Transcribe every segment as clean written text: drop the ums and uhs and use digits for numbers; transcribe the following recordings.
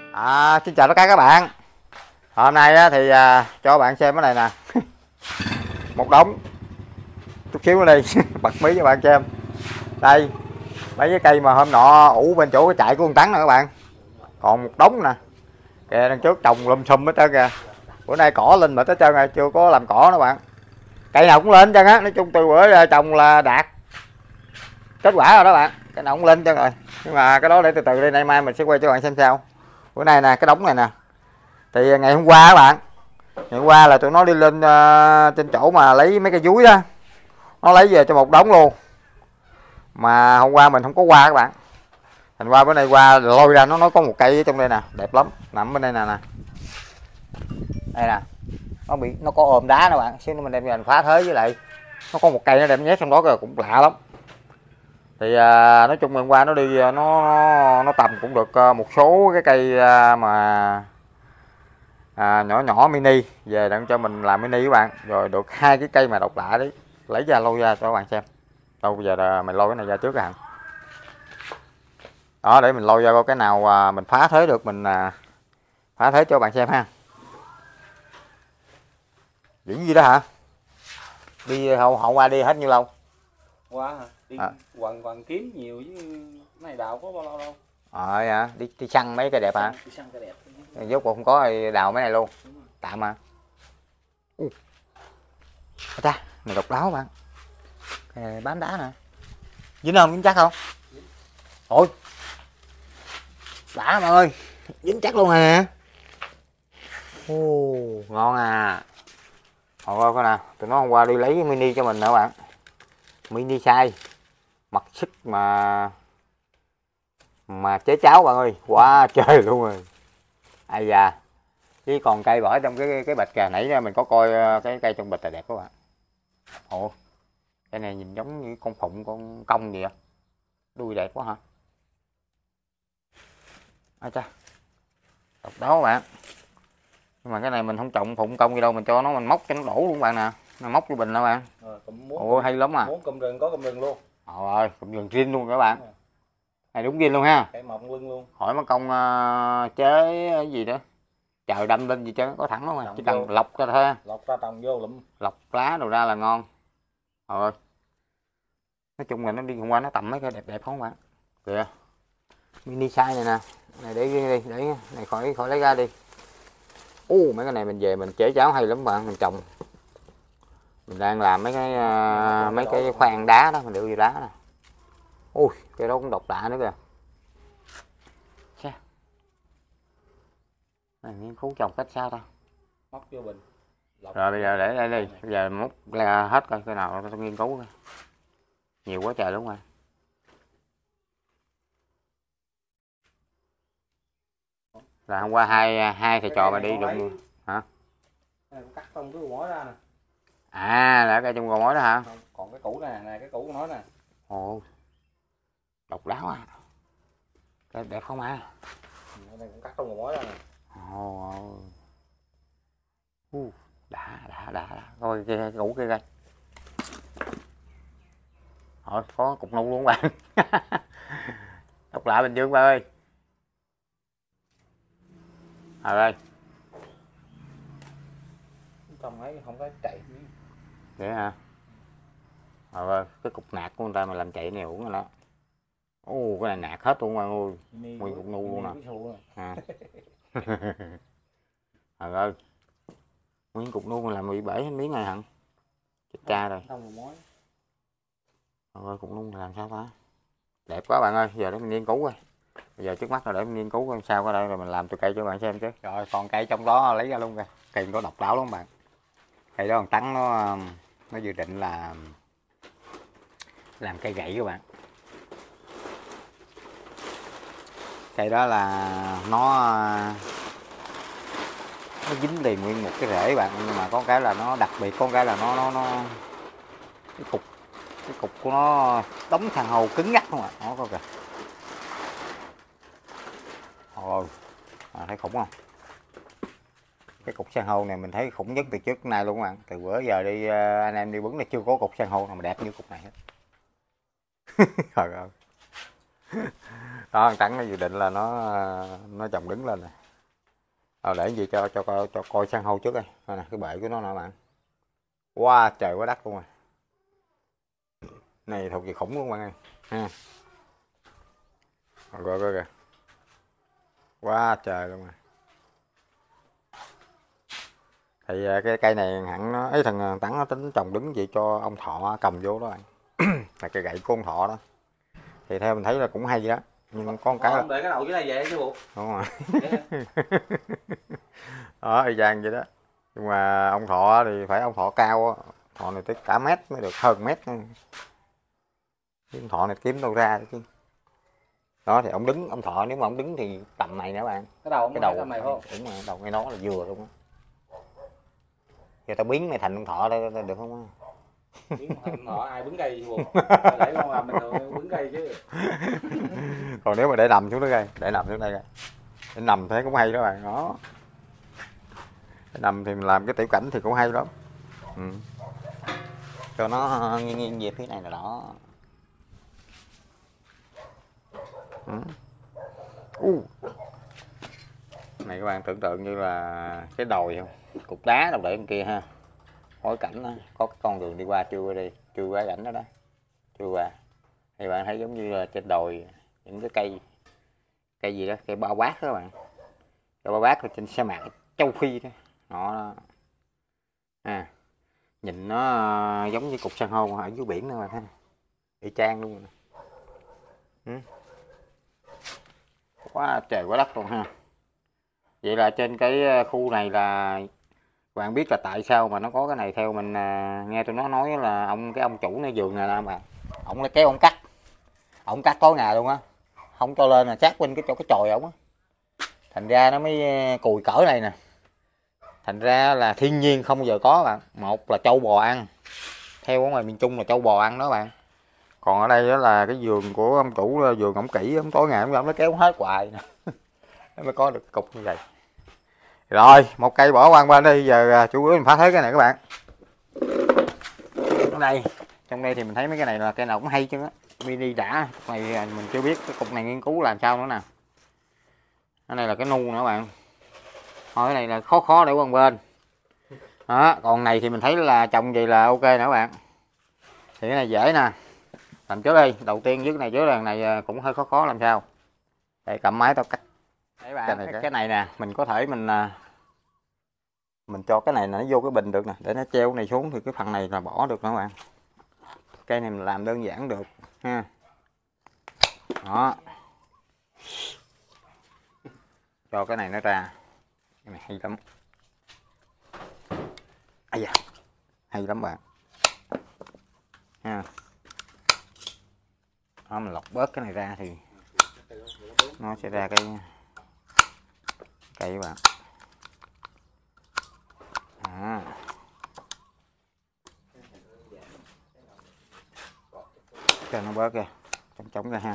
Xin chào tất cả các bạn. Hôm nay thì cho bạn xem cái này nè. Một đống. Chút xíu nữa đi bật mí cho bạn xem. Đây, mấy cái cây mà hôm nọ ủ bên chỗ cái trại của con Tắn nè các bạn. Còn một đống nè. Kìa đằng trước trồng lum xum hết trơn kìa. Bữa nay cỏ lên mà hết trơn rồi, chưa có làm cỏ nữa bạn. Cây nào cũng lên trơn á, nói chung từ bữa trồng là đạt kết quả rồi đó bạn. Cái nào cũng lên trơn rồi. Nhưng mà cái đó để từ từ đi, nay mai mình sẽ quay cho bạn xem sao. Bữa nay nè, cái đống này nè. Thì ngày hôm qua các bạn, ngày hôm qua là tụi nó đi lên trên chỗ mà lấy mấy cây dúi đó, nó lấy về cho một đống luôn. Mà hôm qua mình không có qua các bạn, thành qua bữa nay qua lôi ra, nó nói có một cây ở trong đây nè, đẹp lắm, nằm bên đây nè. Đây nè, nó có ôm đá nè bạn, xíu nữa mình đem về mình phá thế, với lại nó có một cây nó đem nhét trong đó kìa, cũng lạ lắm. Thì nói chung hôm qua nó đi nó tầm cũng được một số cái cây mà nhỏ nhỏ mini về đặng cho mình làm mini các bạn, rồi được hai cái cây mà độc lạ đấy, lấy ra lôi ra cho các bạn xem. Đâu bây giờ là mình lôi cái này ra trước hả, đó để mình lôi ra coi cái nào mình phá thế được, mình phá thế cho các bạn xem ha. Những gì đó hả, đi hôm qua đi hết nhiêu lâu qua hả? Đi quần kiếm nhiều chứ này đào có bao lâu đâu. Hả, đi săn mấy cây đẹp hả? Đi săn cây đẹp Dốt cuộc không có thì đào mấy này luôn, tạm mà. Ta này độc đáo bạn, cái này bám đá nè, dính không, dính chắc không? Ôi đã bạn ơi, dính chắc luôn nè. Ngon à. Hồi coi nè, tụi nó hôm qua đi lấy mini cho mình nữa bạn, mini size mặc sức mà chế cháo bạn ơi, quá trời luôn rồi. Ai da, chứ còn cây bỏ trong cái bịch kìa, nãy ra mình có coi cái cây trong bịch là đẹp các bạn. Ồ, cái này nhìn giống như con phụng, con công gì vậy, đuôi đẹp quá hả. Cha, độc đáo bạn. Nhưng mà cái này mình không trồng phụng công gì đâu, mình cho nó, mình móc cho nó đổ luôn bạn nè, nó móc vô bình đó bạn. Ôi hay lắm à. Muốn cụm rừng có cụm rừng luôn. Ôi cụm rừng riêng luôn các bạn. Này đúng riêng luôn ha. Cây mộng quân luôn. Hỏi mất công chế cái gì nữa, trời đâm lên gì chứ có thẳng lắm mà, chỉ cần lọc ra thôi. Lọc ra trồng vô lụm. Lọc lá đồ ra là ngon. Rồi. Nói chung là nó đi hôm qua nó tầm mấy cái đẹp đẹp không bạn. Kìa. Mini size này nè. Này để đi, để này khỏi lấy ra đi. Mấy cái này mình về mình chế cháo hay lắm bạn, mình trồng. Mình đang làm mấy cái khoan đá đó, mình điệu gì đá nè. Cái đó cũng độc lạ nữa kìa. Này nghiên cứu trồng cách sao ta? Móc vô bình. Rồi bây giờ để đây đi, bây giờ múc ra hết coi cái nào nó nghiên cứu coi. Nhiều quá trời đúng không? Là hôm qua hai thầy trò mà đi đụng hả? Cắt xong cái mối ra nè. Là cái trong gò mối đó hả? Còn cái củ này nè, cái củ của nó nè. Độc đáo à. Cái đẹp không à? Đây cũng cắt xong gò mối ra nè. Đã. Coi cái củ kia coi. Có cục nu luôn bạn. Độc lạ Bình Dương ba ơi. Đây. Trồng ấy không có chạy. Vậy hả? Cái cục nạc của người ta mà làm chạy này uổng rồi đó. Cái này nạc hết luôn bạn ơi. Nguyên cục nu luôn nè. Trời ơi. Nguyên cục nu mà làm bị bể miếng này hẳn. Chết cha rồi. Cục nu làm sao ta? Đẹp quá bạn ơi, giờ để mình nghiên cứu coi. Bây giờ trước mắt là để mình nghiên cứu coi sao có đây, rồi mình làm từ cây cho bạn xem chứ. Rồi còn cây trong đó lấy ra luôn kìa. Cây có độc đáo lắm bạn. Cây đó còn Tắn nó dự định là làm cây gậy các bạn. Cây đó là nó dính liền nguyên một cái rễ bạn, nhưng mà có cái là nó đặc biệt, có cái là nó cái cục của nó đóng san hô cứng ngắc không ạ. Đó coi kìa. Thấy khủng không? Cái cục san hô này mình thấy khủng nhất từ trước đến nay luôn các bạn. Từ bữa giờ đi anh em đi bứng là chưa có cục san hô nào mà đẹp như cục này hết. Trời ơi. Đó, thằng Tắn nó dự định là nó trồng đứng lên nè. Để gì cho coi san hô trước đây. Đây nè, cái bệ của nó nè bạn. Wow, trời quá đắt luôn rồi. Này thuộc về khủng luôn bạn ơi. Ha. Rồi coi kìa. Quá trời luôn rồi. Thì cái cây này hẳn nó ấy, thằng Tắn nó tính trồng đứng vậy cho ông Thọ cầm vô đó bạn. Là cây gậy của ông Thọ đó. Thì theo mình thấy là cũng hay đó. Nhưng con cái không để cái đầu dưới này về chứ buộc. đúng rồi. Đó, y chang vậy đó. Nhưng mà ông Thọ thì phải ông Thọ cao á. Thọ này tới cả mét mới được, hơn mét. Cái ông Thọ này kiếm đâu ra chứ. Đó thì ông đứng, ông Thọ nếu mà ông đứng thì tầm này nè bạn. Cái đầu Tầm này phải không? đúng rồi, đầu ngay đó là vừa luôn á. Giờ tao biến mày thành ông Thọ đây được không á? Biến thành Thọ ai bứng cây chứ buộc. Để con làm bình thường bứng cây chứ. Còn nếu mà để nằm xuống đó đây, để nằm xuống đây coi. Để nằm thấy cũng hay đó bạn, đó. Để nằm thì mình làm cái tiểu cảnh thì cũng hay lắm. Ừ. Cho nó nghiêng nghiêng về phía này là đó. Ừ. Này các bạn tưởng tượng như là cái đồi không? Cục đá đâu để bên kia ha. Khối cảnh đó, có cái con đường đi qua chưa qua đi, chưa qua cảnh đó đó. Chưa qua. Thì bạn thấy giống như là trên đồi những cái cây gì đó, cây bao bát đó các bạn. Cây bao bát ở trên sa mạc châu Phi đó. Đó. À, nhìn nó giống như cục san hô ở dưới biển nữa mà ha. Y chang luôn. Ừ. Quá trời quá đất luôn ha. Vậy là trên cái khu này là bạn biết là tại sao mà nó có cái này. Theo mình nghe tôi nó nói là cái ông chủ này vườn này là mà ổng lấy kéo ổng cắt tối ngày luôn á, không cho lên là sát bên cái chỗ cái chòi ổng á, thành ra nó mới cùi cỡ này nè. Thành ra là thiên nhiên không bao giờ có bạn. Một là trâu bò ăn, theo ở ngoài miền Trung là trâu bò ăn đó bạn. Còn ở đây đó là cái vườn của ông chủ, vườn ổng kỹ, ổng tối ngày ổng nó kéo hết hoài nè. Nó mới có được cục như vậy. Rồi một cây bỏ qua bên đi, giờ chú yếu mình phá thế cái này các bạn. Ở đây trong đây thì mình thấy mấy cái này là cây nào cũng hay chứ á, mini đã. Cục này mình chưa biết cái cục này nghiên cứu làm sao nữa nè. Cái này là cái nu nữa bạn. Thôi cái này là khó để qua bên đó. Còn này thì mình thấy là trồng gì là ok nè các bạn. Thì cái này dễ nè, làm trước đi. Đầu tiên với cái này trước, lần này cũng hơi khó làm sao. Đây cầm máy tao cắt. Đấy bạn, cái này nè mình có thể mình cho cái này nó vô cái bình được nè, để nó treo này xuống thì cái phần này là bỏ được nữa các bạn. Cây này mình làm đơn giản được ha. Đó, cho cái này nó ra. Cái này hay lắm. Ây da, hay lắm bạn ha. Đó, mình lọc bớt cái này ra thì nó sẽ ra cây các bạn. À. Cho nó bớt kìa, chống ra ha.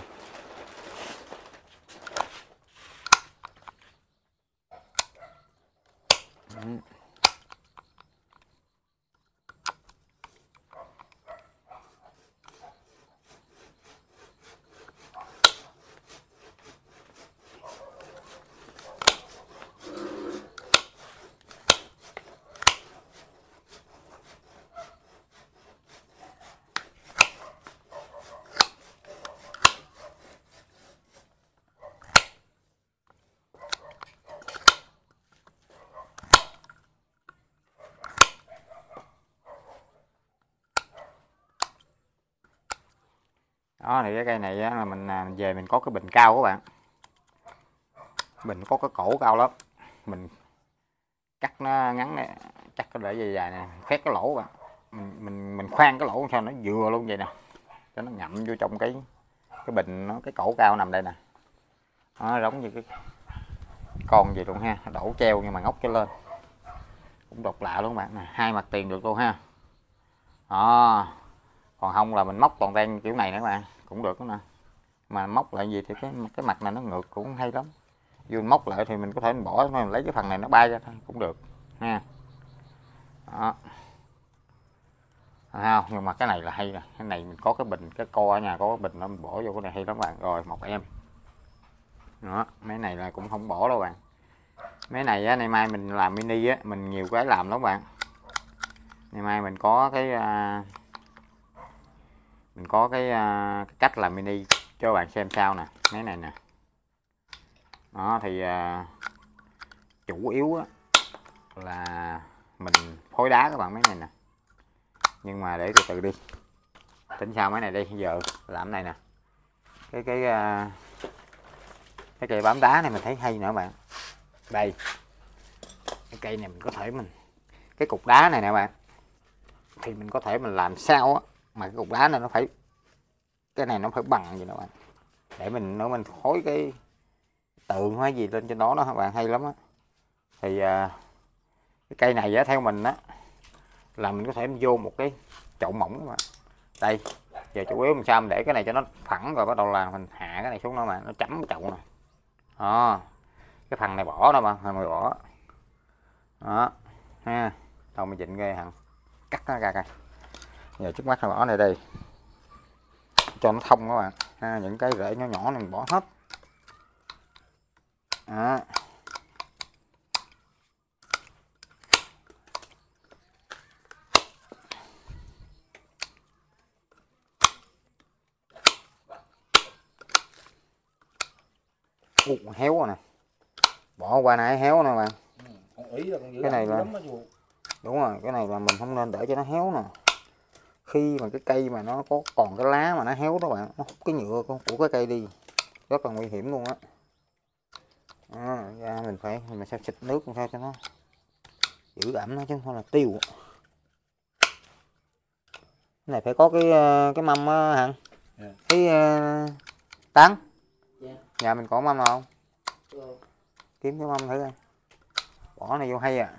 Đó thì cái cây này á, là mình về mình có cái bình cao các bạn. Bình có cái cổ cao lắm. Mình cắt nó ngắn này, cắt cái để dài dài nè, khoét cái lỗ bạn. Mình khoan cái lỗ sao nó vừa luôn vậy nè. Cho nó ngậm vô trong cái bình nó, cái cổ cao nằm đây nè. Nó giống như cái con gì luôn ha, đổ treo nhưng mà ngóc cho lên. Cũng độc lạ luôn các bạn nè, hai mặt tiền được luôn ha. Đó. Còn không là mình móc toàn ten kiểu này nữa các bạn, cũng được đó nè. Mà móc lại gì thì cái mặt này nó ngược cũng hay lắm. Vô móc lại thì mình có thể mình bỏ, mình lấy cái phần này nó bay ra thôi cũng được ha. Đó. Không, nhưng mà cái này là hay nè, cái này mình có cái bình, cái co ở nhà có cái bình nó mình bỏ vô cái này hay lắm bạn. Rồi một em đó, mấy này là cũng không bỏ đâu bạn. Mấy này á, nay mai mình làm mini á, mình nhiều cái làm lắm bạn. Nay mai mình có cái cái cách làm mini cho bạn xem sau nè. Mấy này nè. Đó thì chủ yếu á, là mình phối đá các bạn, mấy này nè. Nhưng mà để từ từ đi, tính sau mấy này đi. Giờ làm cái này nè, cái cây bám đá này mình thấy hay nữa bạn. Đây, cái cây này mình có thể cái cục đá này nè bạn, thì mình có thể mình làm sao á mà cái cục đá này nó phải, cái này nó phải bằng gì nữa bạn, để mình phối cái tượng hay gì lên trên đó đó các bạn, hay lắm á. Thì cái cây này á, theo mình á là mình có thể vô một cái chậu mỏng các bạn. Đây, giờ chủ yếu mình sao mình để cái này cho nó phẳng, rồi bắt đầu là mình hạ cái này xuống đó mà nó chấm cái chậu này. Đó, cái phần này bỏ đó mà, phần này bỏ đó ha. Đâu mình chỉnh cái hàng cắt nó ra coi. Giờ trước mắt là bỏ này đây cho nó thông các bạn ha. Những cái rễ nhỏ nhỏ này mình bỏ hết đó. Héo rồi nè, bỏ qua nãy héo nè bạn. Cái này là đúng rồi, cái này là mình không nên để cho nó héo nè. Khi mà cái cây mà nó có còn cái lá mà nó héo đó bạn, nó hút cái nhựa của cái cây đi, rất là nguy hiểm luôn á. Mình sẽ xịt nước sao cho nó giữ ẩm nó chứ không là tiêu. Cái này phải có cái mâm á hả? Cái tán. Nhà mình có mâm nào không? Kiếm cái mâm thử coi. Bỏ này vô hay à.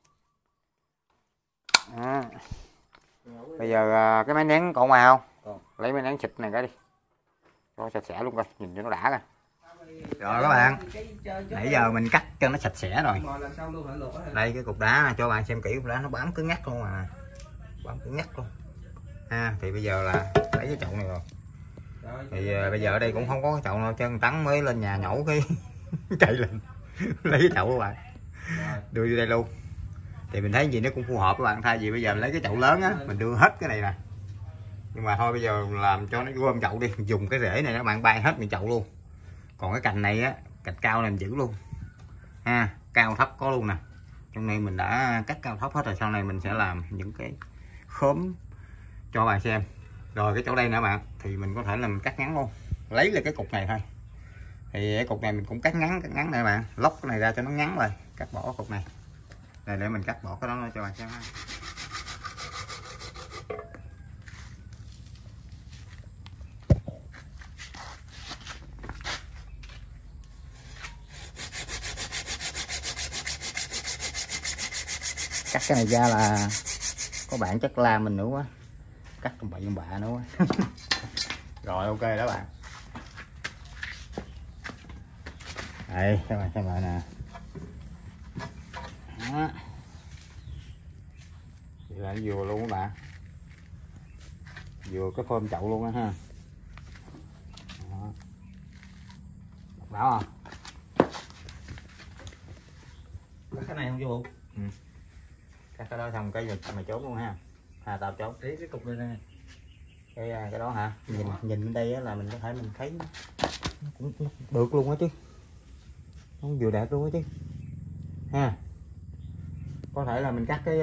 Bây giờ cái máy nén còn ngoài không? Lấy máy nén xịt này cái đi, cho sạch sẽ luôn coi, nhìn cho nó đã coi. Rồi các bạn, nãy giờ mình cắt cho nó sạch sẽ rồi. Đây cái cục đá này, cho bạn xem kỹ, cục đá nó bám cứng ngắc luôn mà, bám cứng ngắc luôn ha. Thì bây giờ là lấy cái chậu này rồi. Thì bây giờ ở đây cũng không có cái chậu nào, chân Tắn mới lên nhà nhổ cái cây lên lấy cái chậu các bạn, đưa vô đây luôn. Thì mình thấy gì nó cũng phù hợp các bạn, thay vì bây giờ mình lấy cái chậu lớn á, mình đưa hết cái này nè. Nhưng mà thôi bây giờ làm cho nó gom chậu đi, dùng cái rễ này các bạn bay hết miệng chậu luôn. Còn cái cành này á, cành cao này mình giữ luôn ha, cao thấp có luôn nè. Trong này mình đã cắt cao thấp hết rồi, sau này mình sẽ làm những cái khóm cho bạn xem. Rồi cái chỗ đây nữa bạn, thì mình có thể là mình cắt ngắn luôn, lấy là cái cục này thôi. Thì cái cục này mình cũng cắt ngắn này bạn, lóc cái này ra cho nó ngắn rồi, cắt bỏ cục này. Đây để mình cắt bỏ cái đó cho bạn xem ha. Cắt cái này ra là có bạn chắc la mình nữa quá, cắt con bậy con bạ nữa quá. Rồi ok đó bạn. Đây các bạn xem lại nè. Đó. Vậy là nó vừa luôn các bạn, vừa cái phơm chậu luôn đó ha. Đó. Độc đáo không? Cắt cái này không vô. Cắt cái đó xong cái mày trốn luôn ha. Tao trốn tí cái cục này nè. Cái đó hả? Nhìn bên đây á là mình có thể mình thấy nó cũng được luôn á chứ, nó vừa đẹp luôn á chứ ha. Có thể là mình cắt cái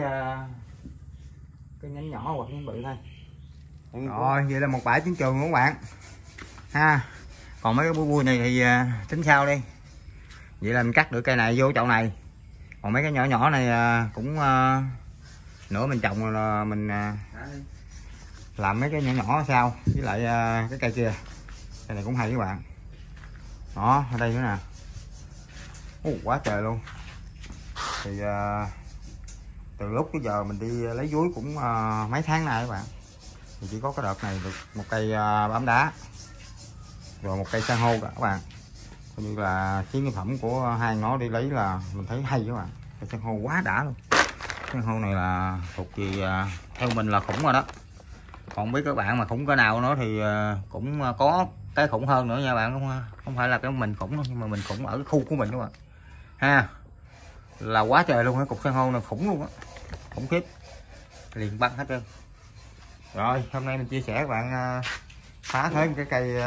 nhánh nhỏ hoặc nhánh bự thôi. Rồi vậy là một bãi chiến trường của các bạn ha. Còn mấy cái bui này thì tính sau đi. Vậy là mình cắt được cây này vô chậu này, còn mấy cái nhỏ nhỏ này cũng nữa mình trồng là mình làm mấy cái nhỏ nhỏ sao với lại cái cây kia. Cây này cũng hay các bạn. Đó ở đây nữa nè, quá trời luôn. Thì từ lúc cái giờ mình đi lấy dúi cũng mấy tháng nay các bạn, thì chỉ có cái đợt này được một cây bám đá rồi một cây san hô các bạn. Coi như là chiến lợi phẩm của hai nó đi lấy là mình thấy hay các bạn. Cây san hô quá đã luôn. San hô này là thuộc về theo mình là khủng rồi đó. Còn biết các bạn mà khủng cỡ nào nữa thì cũng có cái khủng hơn nữa nha bạn, không phải là cái mình khủng đâu, nhưng mà mình khủng ở cái khu của mình các bạn ha. là quá trời luôn, cái cục san hô này khủng luôn á, khủng khiếp, liền băng hết trơn. Rồi hôm nay mình chia sẻ các bạn phá thêm cái cây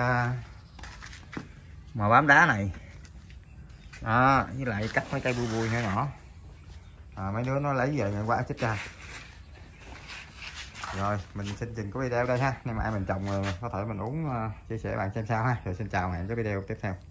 mà bám đá này đó, với lại cắt mấy cây bui bui nhỏ nhỏ, mấy đứa nó lấy về ngày qua chết cha. Rồi mình xin dừng cái video đây ha, nay mai mình trồng có thể mình uống chia sẻ bạn xem sao ha. Rồi xin chào, hẹn cái video tiếp theo.